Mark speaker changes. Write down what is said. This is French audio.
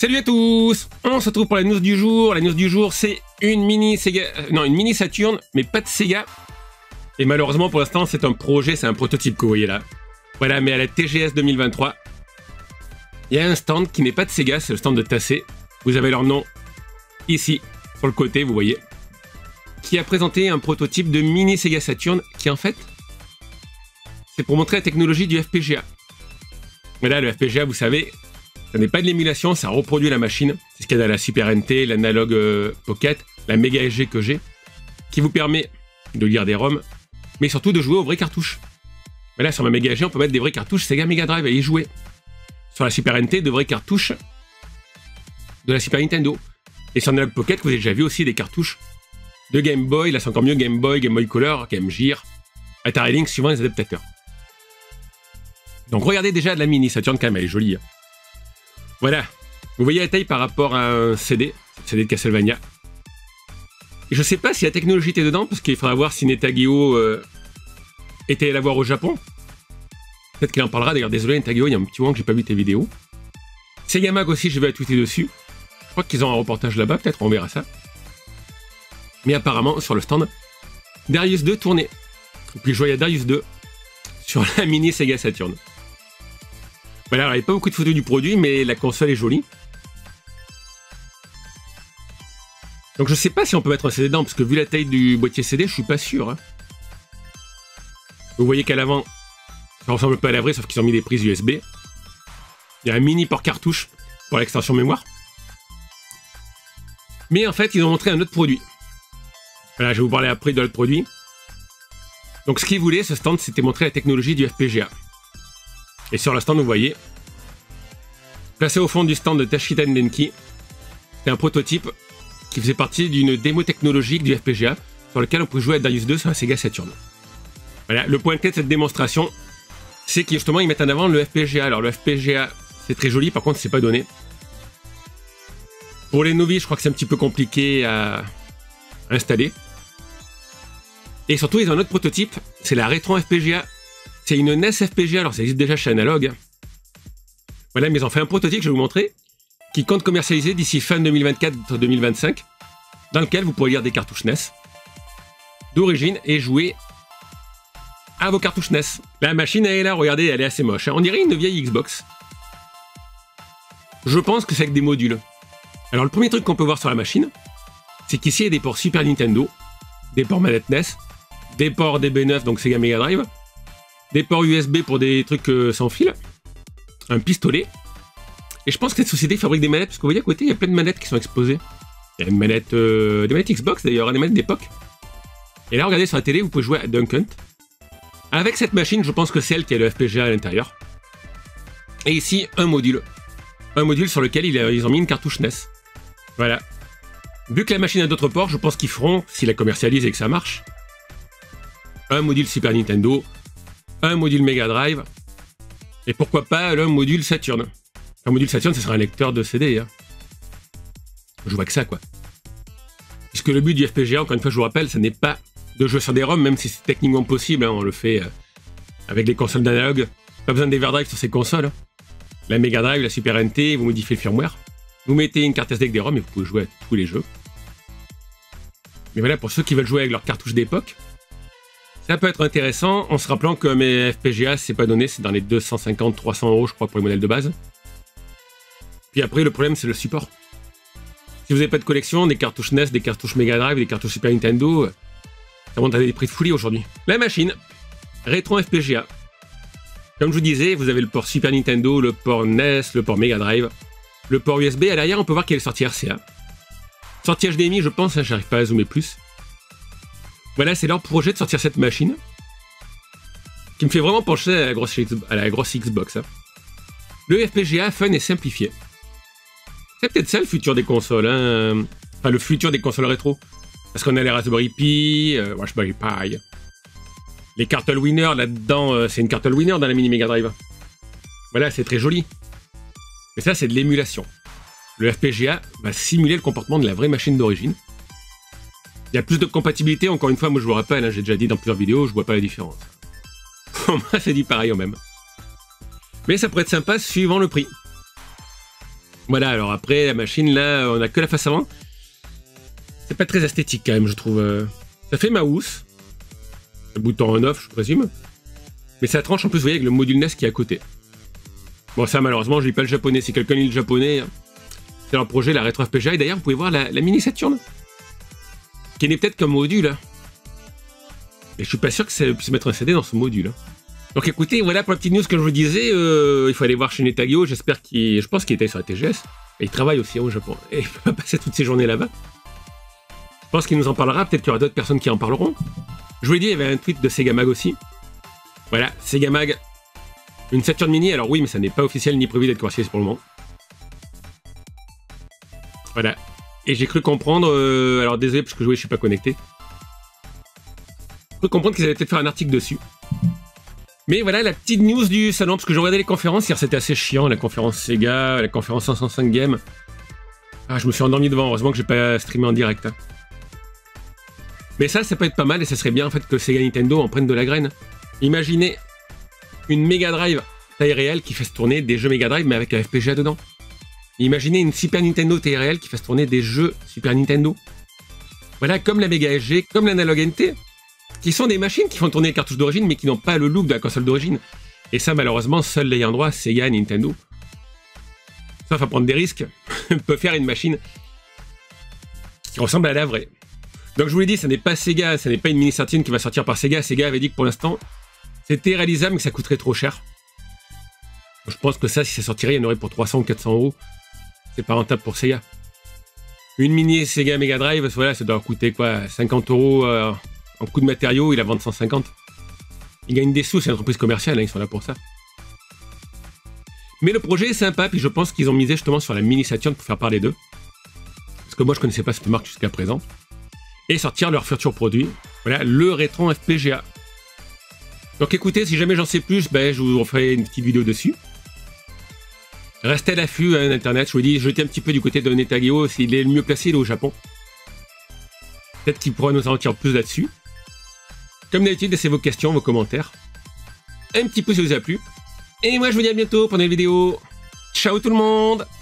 Speaker 1: Salut à tous. On se retrouve pour la news du jour. La news du jour, c'est une mini Sega... non, une mini Saturn, mais pas de Sega. Et malheureusement, pour l'instant, c'est un projet, c'est un prototype que vous voyez là. Voilà, mais à la TGS 2023, il y a un stand qui n'est pas de Sega, c'est le stand de Tassé. Vous avez leur nom ici, sur le côté, vous voyez. Qui a présenté un prototype de mini Sega Saturn qui, en fait, c'est pour montrer la technologie du FPGA. Mais là, le FPGA, vous savez... ça n'est pas de l'émulation, ça reproduit la machine. C'est ce qu'il y a dans la Super NT, l'Analog Pocket, la Mega SG que j'ai, qui vous permet de lire des ROM, mais surtout de jouer aux vraies cartouches. Mais là, sur ma Mega SG, on peut mettre des vraies cartouches Sega Mega Drive et y jouer. Sur la Super NT, de vraies cartouches de la Super Nintendo. Et sur l'Analog Pocket, vous avez déjà vu aussi des cartouches de Game Boy. Là, c'est encore mieux, Game Boy Color, Game Gear, Atari Lynx, suivant les adaptateurs. Donc regardez déjà de la mini Saturn, quand même, elle est jolie. Voilà, vous voyez la taille par rapport à un CD de Castlevania. Et je sais pas si la technologie était dedans, parce qu'il faudra voir si Netageo était allé la voir au Japon. Peut-être qu'il en parlera, d'ailleurs, désolé Netageo, il y a un petit moment que j'ai pas vu tes vidéos. Sega Mag aussi, je vais tweeter dessus. Je crois qu'ils ont un reportage là-bas, peut-être on verra ça. Mais apparemment, sur le stand, Darius 2 tournait. Et puis je voyais Darius 2 sur la mini Sega Saturn. Voilà, alors il n'y a pas beaucoup de photos du produit, mais la console est jolie. Donc je sais pas si on peut mettre un CD dedans, parce que vu la taille du boîtier CD, je suis pas sûr. Hein. Vous voyez qu'à l'avant, ça ressemble pas à la vraie, sauf qu'ils ont mis des prises USB. Il y a un mini port cartouche pour l'extension mémoire. Mais en fait, ils ont montré un autre produit. Voilà, je vais vous parler après de l'autre produit. Donc ce qu'ils voulaient, ce stand, c'était montrer la technologie du FPGA. Et sur le stand, vous voyez, placé au fond du stand de Tashita Denki, c'est un prototype qui faisait partie d'une démo technologique du FPGA sur lequel on pouvait jouer à Darius 2 sur la Sega Saturn. Voilà, le point clé de cette démonstration, c'est qu'ils justement ils mettent en avant le FPGA. Alors le FPGA, c'est très joli, par contre c'est pas donné. Pour les novices, je crois que c'est un petit peu compliqué à installer. Et surtout, ils ont un autre prototype, c'est la Retron FPGA. C'est une NES FPGA, alors ça existe déjà chez Analog. Voilà, mais ils ont fait un prototype que je vais vous montrer, qui compte commercialiser d'ici fin 2024-2025, dans lequel vous pourrez lire des cartouches NES d'origine et jouer à vos cartouches NES. La machine, elle est là, regardez, elle est assez moche. On dirait une vieille Xbox. Je pense que c'est avec des modules. Alors le premier truc qu'on peut voir sur la machine, c'est qu'ici il y a des ports Super Nintendo, des ports manette NES, des ports DB9, donc Sega Mega Drive, des ports USB pour des trucs sans fil, un pistolet, et je pense que cette société fabrique des manettes, parce que vous voyez à côté, il y a plein de manettes qui sont exposées. Il y a une manette, des manettes Xbox d'ailleurs, des manettes d'époque. Et là, regardez sur la télé, vous pouvez jouer à Duck Hunt. Avec cette machine, je pense que c'est elle qui a le FPGA à l'intérieur. Et ici, un module. Un module sur lequel ils ont mis une cartouche NES. Voilà. Vu que la machine a d'autres ports, je pense qu'ils feront, s'ils la commercialisent et que ça marche, un module Super Nintendo, un module Mega Drive, et pourquoi pas le module Saturn. Un module Saturn, ce sera un lecteur de CD. Hein. Je vois que ça, quoi. Puisque le but du FPGA, encore une fois, je vous rappelle, ce n'est pas de jouer sur des ROM, même si c'est techniquement possible. Hein, on le fait avec les consoles d'analogue. Pas besoin d'Everdrive sur ces consoles. Hein. La Mega Drive, la Super NT, vous modifiez le firmware. Vous mettez une carte SD avec des ROM et vous pouvez jouer à tous les jeux. Mais voilà, pour ceux qui veulent jouer avec leurs cartouches d'époque, ça peut être intéressant, en se rappelant que mes FPGA, c'est pas donné, c'est dans les 250-300 € je crois pour les modèles de base. Puis après, le problème, c'est le support. Si vous n'avez pas de collection, des cartouches NES, des cartouches Mega Drive, des cartouches Super Nintendo, ça monte à des prix de folie aujourd'hui. La machine, Retron FPGA. Comme je vous disais, vous avez le port Super Nintendo, le port NES, le port Mega Drive, le port USB. À l'arrière, on peut voir qu'il y a les sorties RCA. Sortie HDMI, je pense, hein, j'arrive pas à zoomer plus. Voilà, c'est leur projet de sortir cette machine, qui me fait vraiment pencher à la grosse Xbox. Hein. Le FPGA fun et simplifié. C'est peut-être ça le futur des consoles, hein. Enfin le futur des consoles rétro. Parce qu'on a les Raspberry Pi, Raspberry Pi. Les Cartel Winner, là-dedans, c'est une Cartel Winner dans la mini Mega Drive. Voilà, c'est très joli. Mais ça, c'est de l'émulation. Le FPGA va simuler le comportement de la vraie machine d'origine. Il y a plus de compatibilité, encore une fois, moi je vous rappelle, hein, j'ai déjà dit dans plusieurs vidéos, je vois pas la différence. Pour moi, c'est dit pareil au même. Mais ça pourrait être sympa suivant le prix. Voilà, alors après, la machine, là, on a que la face avant. C'est pas très esthétique, quand même, je trouve. Ça fait mouse. Le bouton on-off, je présume. Mais ça tranche, en plus, vous voyez, avec le module NES qui est à côté. Bon, ça, malheureusement, je lis pas le japonais. Si quelqu'un lit le japonais, c'est leur projet, la rétro FPGA. Et d'ailleurs, vous pouvez voir la mini Saturn. Qui n'est peut-être qu'un module. Et je suis pas sûr que ça puisse mettre un CD dans ce module. Donc écoutez, voilà pour la petite news que je vous disais. Il faut aller voir chez Netagio. Je pense qu'il était sur la TGS. Et il travaille aussi au Japon. Et il peut pas passer toutes ses journées là-bas. Je pense qu'il nous en parlera. Peut-être qu'il y aura d'autres personnes qui en parleront. Je vous l'ai dit, il y avait un tweet de Sega Mag aussi. Voilà, Sega Mag. Une Saturn Mini. Alors oui, mais ça n'est pas officiel ni prévu d'être commercialisé pour le moment. Voilà. Et j'ai cru comprendre... alors désolé parce que je suis pas connecté. J'ai cru comprendre qu'ils allaient peut-être faire un article dessus. Mais voilà la petite news du salon, parce que j'ai regardé les conférences, hier c'était assez chiant, la conférence Sega, la conférence 505 Game. Ah, je me suis endormi devant, heureusement que j'ai pas streamé en direct. Hein. Mais ça peut être pas mal, et ça serait bien en fait que Sega Nintendo en prenne de la graine. Imaginez une Mega Drive taille réelle qui fasse tourner des jeux Mega Drive, mais avec un FPGA dedans. Imaginez une Super Nintendo taille réelle qui fasse tourner des jeux Super Nintendo. Voilà, comme la Mega SG, comme l'Analog NT. Qui sont des machines qui font tourner les cartouches d'origine, mais qui n'ont pas le look de la console d'origine. Et ça, malheureusement, seuls l'ayant droit, Sega, Nintendo. Sauf à prendre des risques, peut faire une machine qui ressemble à la vraie. Donc je vous l'ai dit, ça n'est pas Sega, ça n'est pas une mini Saturn qui va sortir par Sega. Sega avait dit que pour l'instant, c'était réalisable, mais que ça coûterait trop cher. Je pense que ça, si ça sortirait, il y en aurait pour 300 ou 400 euros. C'est pas rentable pour Sega. Une mini Sega Mega Drive, voilà, ça doit coûter quoi, 50 euros en coût de matériaux, il la vend 150. Ils gagnent des sous, c'est une entreprise commerciale, hein, ils sont là pour ça. Mais le projet est sympa, puis je pense qu'ils ont misé justement sur la mini Saturn pour faire parler d'eux. Parce que moi je connaissais pas cette marque jusqu'à présent. Et sortir leur futur produit. Voilà, le Retron FPGA. Donc écoutez, si jamais j'en sais plus, ben, je vous referai une petite vidéo dessus. Restez à l'affût hein, d'internet, je vous dis, jetez un petit peu du côté de Netagio, s'il est le mieux placé, il est au Japon. Peut-être qu'il pourra nous en dire plus là-dessus. Comme d'habitude, laissez vos questions, vos commentaires. Un petit pouce si ça vous a plu. Et moi, je vous dis à bientôt pour une nouvelle vidéo. Ciao tout le monde!